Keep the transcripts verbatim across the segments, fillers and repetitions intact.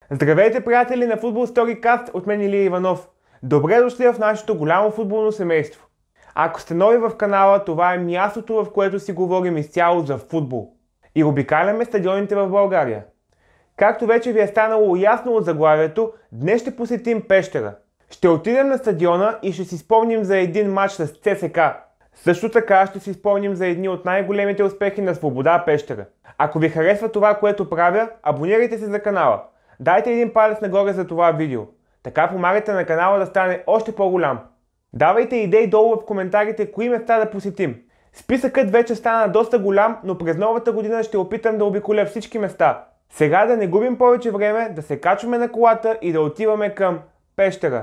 Здравейте, приятели на Football Storycast, от мен Илия Иванов. Добре дошли в нашето голямо футболно семейство. Ако сте нови в канала, това е мястото, в което си говорим изцяло за футбол. И обикаляме стадионите в България. Както вече ви е станало ясно от заглавието, днес ще посетим Пещера. Ще отидем на стадиона и ще си спомним за един матч с ЦСКА. Също така ще си спомним за едни от най-големите успехи на Свобода Пещера. Ако ви харесва това, което правя, абонирайте се за канала. Дайте един палец нагоре за това видео. Така помагате на канала да стане още по-голям. Давайте идеи долу в коментарите кои места да посетим. Списъкът вече стана доста голям, но през новата година ще опитам да обиколя всички места. Сега да не губим повече време, да се качваме на колата и да отиваме към Пещера.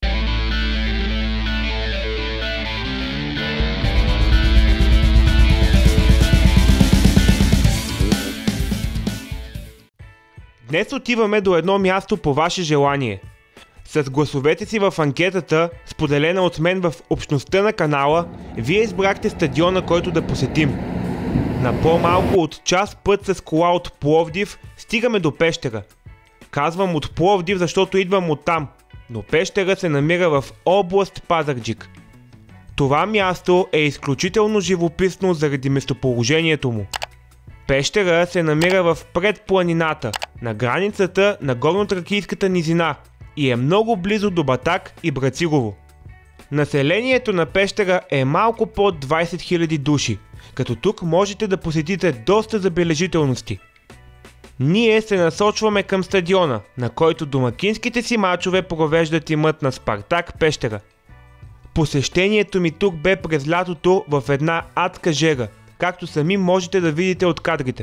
Днес отиваме до едно място по ваше желание. С гласовете си в анкетата, споделена от мен в общността на канала, вие избрахте стадиона, който да посетим. На по-малко от час път с кола от Пловдив стигаме до Пещера. Казвам от Пловдив, защото идвам оттам, но Пещера се намира в област Пазарджик. Това място е изключително живописно заради местоположението му. Пещера се намира в предпланината, на границата на Горнотракийската низина и е много близо до Батак и Брацигово. Населението на Пещера е малко под двайсет хиляди души, като тук можете да посетите доста забележителности. Ние се насочваме към стадиона, на който домакинските си мачове провежда тимът на Спартак Пещера. Посещението ми тук бе през лятото в една адска жера, както сами можете да видите от кадрите.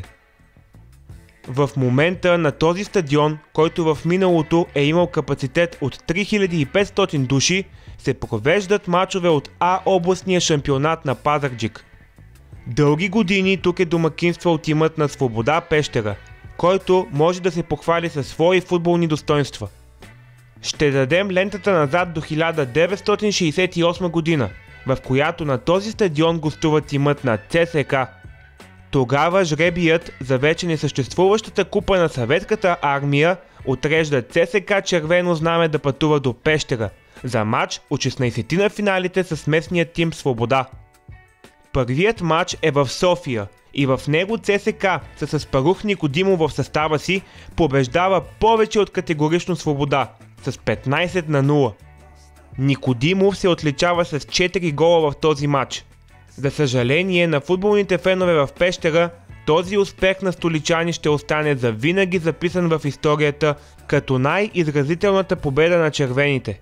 В момента на този стадион, който в миналото е имал капацитет от три хиляди и петстотин души, се провеждат мачове от А областния шампионат на Пазарджик. Дълги години тук е домакинствал тимът на Свобода Пещера, който може да се похвали със свои футболни достоинства. Ще дадем лентата назад до хиляда деветстотин шейсет и осма година, в която на този стадион гостува тимът на ЦСКА. Тогава жребият за вече несъществуващата купа на Съветската армия отрежда ЦСКА Червено знаме да пътува до Пещера за матч от шестнайсетте на финалите с местния тим Свобода. Първият матч е в София и в него ЦСКА с Аспарух Никодимов в състава си побеждава повече от категорично Свобода с петнайсет на нула. Никодимов се отличава с четири гола в този матч. За съжаление на футболните фенове в Пещера, този успех на столичани ще остане завинаги записан в историята като най-изразителната победа на червените.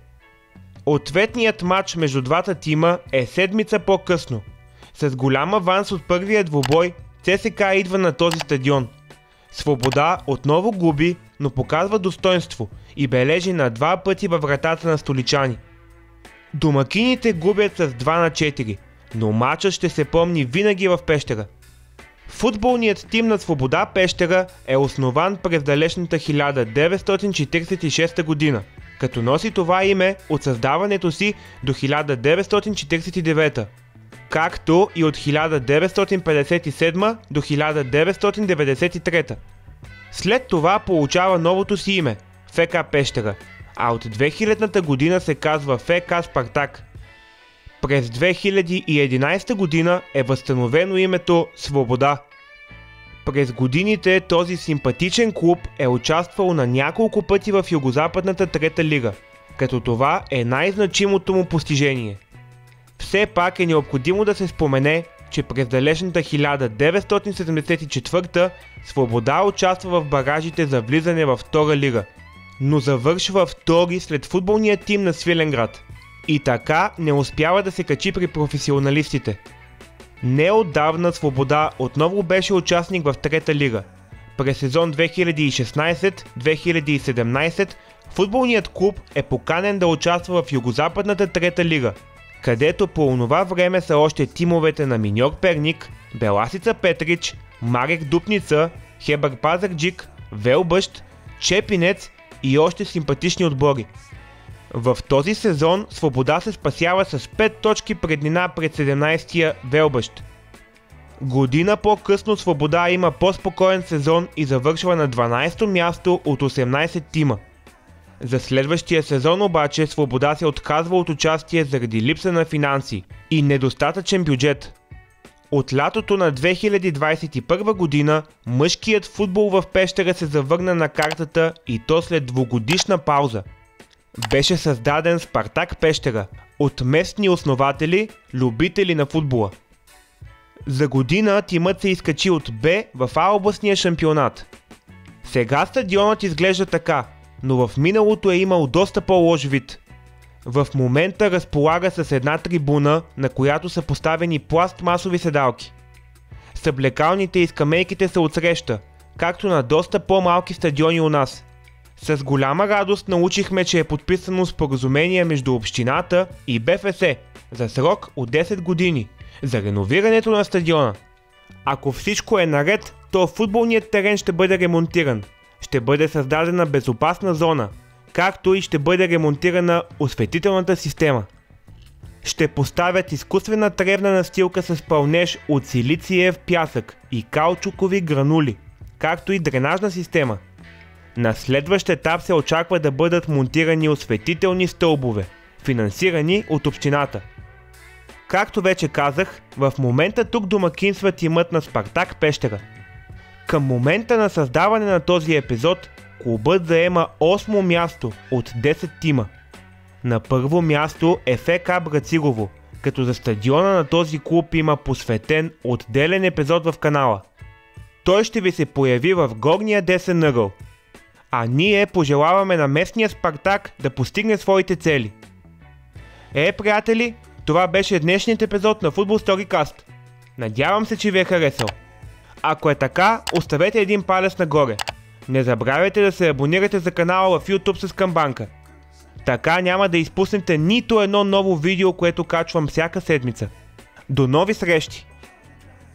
Ответният матч между двата тима е седмица по-късно. С голям аванс от първия двубой, ЦСКА идва на този стадион. Свобода отново губи, но показва достоинство и бележи на два пъти във вратата на столичани. Домакините губят с два на четири, но матчът ще се помни винаги в Пещера. Футболният тим на Свобода Пещера е основан през далечната хиляда деветстотин четирийсет и шеста година, като носи това име от създаването си до хиляда деветстотин четирийсет и девета, както и от хиляда деветстотин петдесет и седма до хиляда деветстотин деветдесет и трета. След това получава новото си име – ФК Пещера, а от две хилядната година се казва ФК Спартак. През две хиляди и единайсета година е възстановено името Свобода. През годините този симпатичен клуб е участвал на няколко пъти в Югозападната трета лига, като това е най-значимото му постижение. Все пак е необходимо да се спомене, че през далечната хиляда деветстотин седемдесет и четвърта Свобода участва в баражите за влизане във втора лига, но завършва втори след футболния тим на Свиленград и така не успява да се качи при професионалистите. Неотдавна Свобода отново беше участник в трета лига. През сезон две хиляди и шестнайсета - две хиляди и седемнайсета футболният клуб е поканен да участва в Югозападната трета лига, където по онова време са още тимовете на Миньор Перник, Беласица Петрич, Марек Дупница, Хебър Пазарджик, Велбъщ, Чепинец и още симпатични отбори. В този сезон Свобода се спасява с пет точки преднина пред седемнайсетия Велбъщ. Година по-късно Свобода има по-спокоен сезон и завършва на дванадесето място от осемнадесет тима. За следващия сезон обаче Свобода се отказва от участие заради липса на финанси и недостатъчен бюджет. От лятото на две хиляди двадесет и първа година мъжкият футбол в Пещера се завърна на картата и то след двугодишна пауза. Беше създаден Спартак Пещера от местни основатели, любители на футбола. За година тимът се изкачи от Б в А областния шампионат. Сега стадионът изглежда така, но в миналото е имал доста по-лош вид. В момента разполага с една трибуна, на която са поставени пластмасови седалки. Съблекалните и скамейките са отсреща, както на доста по-малки стадиони у нас. С голяма радост научихме, че е подписано споразумение между общината и Б Ф С за срок от десет години за реновирането на стадиона. Ако всичко е наред, то футболният терен ще бъде ремонтиран. Ще бъде създадена безопасна зона, както и ще бъде ремонтирана осветителната система. Ще поставят изкуствена тревна настилка с пълнеж от силициев пясък и каучукови гранули, както и дренажна система. На следващ етап се очаква да бъдат монтирани осветителни стълбове, финансирани от общината. Както вече казах, в момента тук домакинства тимът на Спартак Пещера. Към момента на създаване на този епизод, клубът заема осмо място от десет тима. На първо място е Ф К Брацигово, като за стадиона на този клуб има посветен отделен епизод в канала. Той ще ви се появи в горния десен ъгъл. А ние пожелаваме на местния Спартак да постигне своите цели. Е, приятели, това беше днешният епизод на Football Storycast. Надявам се, че ви е харесал. Ако е така, оставете един палец нагоре. Не забравяйте да се абонирате за канала в YouTube с камбанка. Така няма да изпуснете нито едно ново видео, което качвам всяка седмица. До нови срещи!